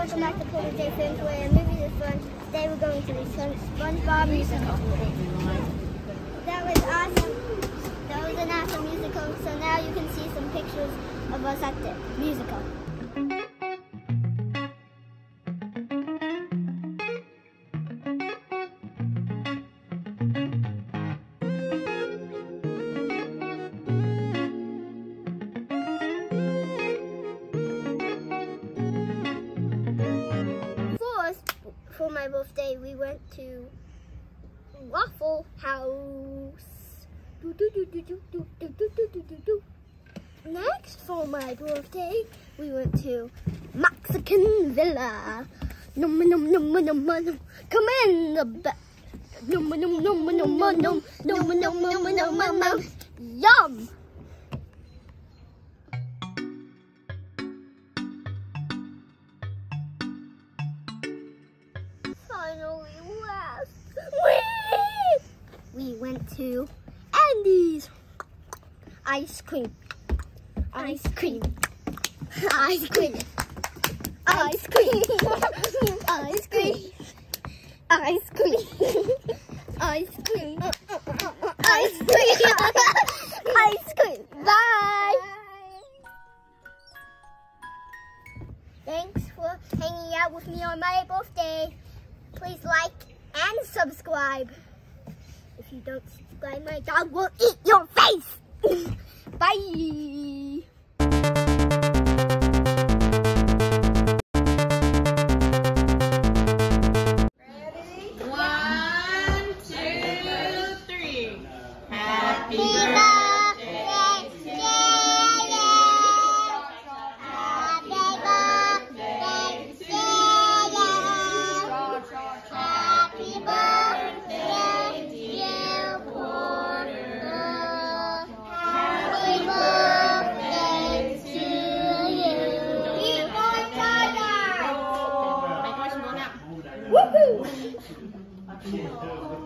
welcome back to Porter J Films, where movies is fun. Today we're going to the SpongeBob Musical. That was awesome. That was an awesome musical. So now you can see some pictures of us at the musical. For my birthday, we went to Waffle House. Next, for my birthday, we went to Mexican Villa. Come in the back. Yum. Finally last. We went to Andy's. Ice cream. Ice cream. Ice cream. Ice cream. Ice cream. Ice cream. Ice cream. Ice cream. Ice cream. Bye. Thanks for hanging out with me on my birthday. Please like and subscribe. If you don't subscribe, my dog will eat your face. Bye. Ready? 1, 2, 3. Happy birthday. Woohoo!